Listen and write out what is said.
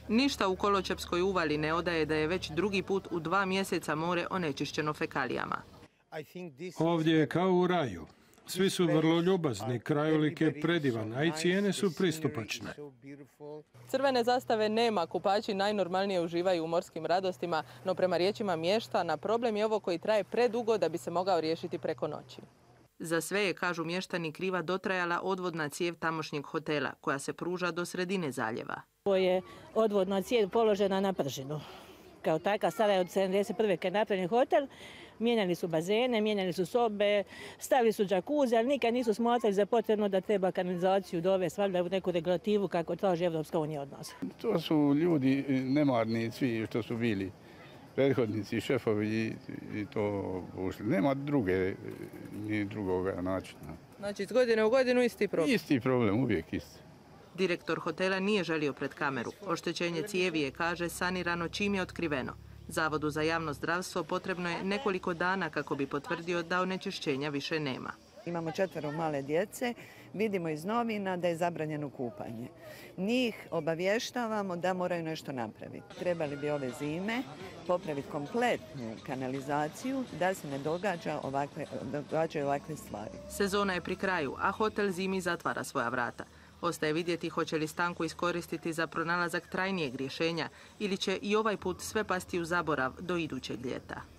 Ništa u Koločepskoj uvali ne odaje da je već drugi put u 2 mjeseca more onečišćeno fekalijama. Ovdje je kao u raju. Svi su vrlo ljubazni, krajolik je predivan, a i cijene su pristupačne. Crvene zastave nema, kupači najnormalnije uživaju u morskim radostima, no prema riječima mještana problem je ovo koji traje predugo da bi se mogao riješiti preko noći. Za sve je, kažu mještani, kriva dotrajala odvodna cijev tamošnjeg hotela, koja se pruža do sredine zaljeva. Ovo je odvodna cijev položena na pržinu. Kao taka stara je od 71. kad je napravljen hotel, mijenjali su bazene, mijenjali su sobe, stavili su džakuze, ali nikad nisu smatrali za potrebno da treba kanalizaciju dovesti valjda u neku regulativu kako traži Evropska unija od nas. To su ljudi nemarni svi što su bili prethodnici, šefovi i to ušli. Nema ni drugoga načina. Znači, iz godine u godinu isti problem? Isti problem, uvijek isti. Direktor hotela nije želio pred kameru. Oštećenje cijevi je, kaže, sanirano čim je otkriveno. Zavodu za javno zdravstvo potrebno je nekoliko dana kako bi potvrdio da onečišćenja više nema. Imamo 4 male djece, vidimo iz novina da je zabranjeno kupanje. Njih obavještavamo da moraju nešto napraviti. Trebali bi ove zime popraviti kompletnu kanalizaciju da se ne događaju ovakve stvari. Sezona je pri kraju, a hotel zimi zatvara svoja vrata. Ostaje vidjeti hoće li stanku iskoristiti za pronalazak trajnijeg rješenja ili će i ovaj put sve pasti u zaborav do idućeg ljeta.